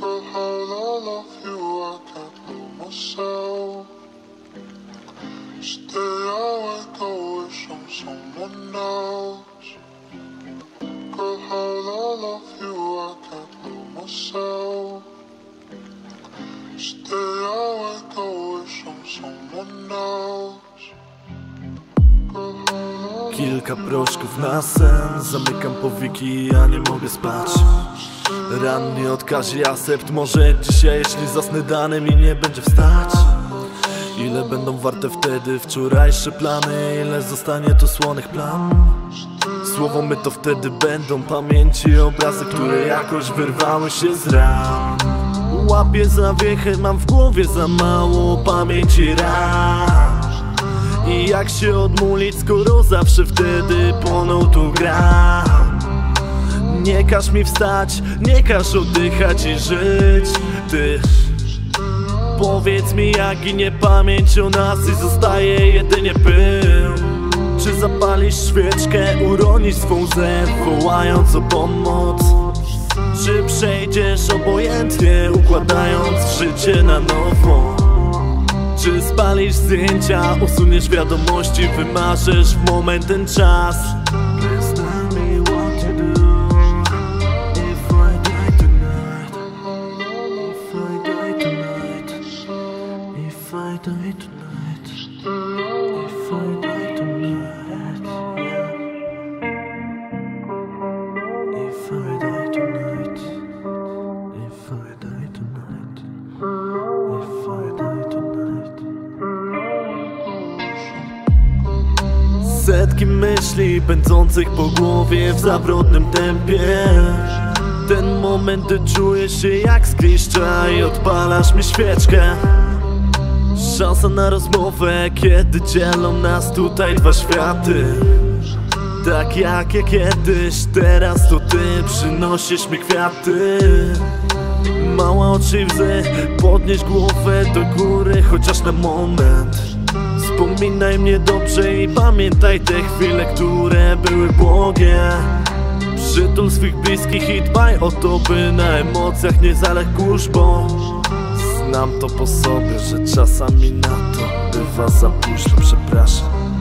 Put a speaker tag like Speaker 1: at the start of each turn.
Speaker 1: Girl, how I love you, I can't love myself. Stay awake, I wish I'm someone else. Girl, how I love you, I can't love myself. Stay awake, I wish I'm someone else.
Speaker 2: Kilka proszków na sen, zamykam powieki, ja nie mogę spać. Ranny odkazie asept, może dzisiaj, jeśli zasnę dane mi nie będzie wstać. Ile będą warte wtedy wczorajsze plany, ile zostanie tu słonych plam. Słowo my to wtedy będą pamięci, obrazy, które jakoś wyrwały się z ram. Łapię zawiechę, mam w głowie za mało pamięci ram. I jak się odmulić, skoro zawsze wtedy płonął tu gra. Nie każ mi wstać, nie każ oddychać i żyć. Ty powiedz mi, jak ginie pamięć o nas i zostaje jedynie pył. Czy zapalisz świeczkę, uronisz swą łzę, wołając o pomoc? Czy przejdziesz obojętnie, układając życie na nowo? Czy spalisz zdjęcia, usuniesz wiadomości, wymarzesz w moment ten czas? Please tell me what you do if I die tonight. If I die tonight. If I die tonight. If I die tonight. If I die tonight. If I die tonight. If I die tonight. Setki myśli pędzących po głowie w zawrotnym tempie. Ten moment, gdy czujesz się jak z kliszcza i odpalasz mi świeczkę. Szansa na rozmowę, kiedy dzielą nas tutaj dwa światy. Tak jak kiedyś, teraz to ty przynosisz mi kwiaty. Mała oczy łzy, podnieś głowę do góry chociaż na moment. Wspominaj mnie dobrze i pamiętaj te chwile, które były błogie. Przytul swych bliskich i dbaj o to, by na emocjach nie zaległ kurz, bo znam to po sobie, że czasami na to bywa za późno, przepraszam.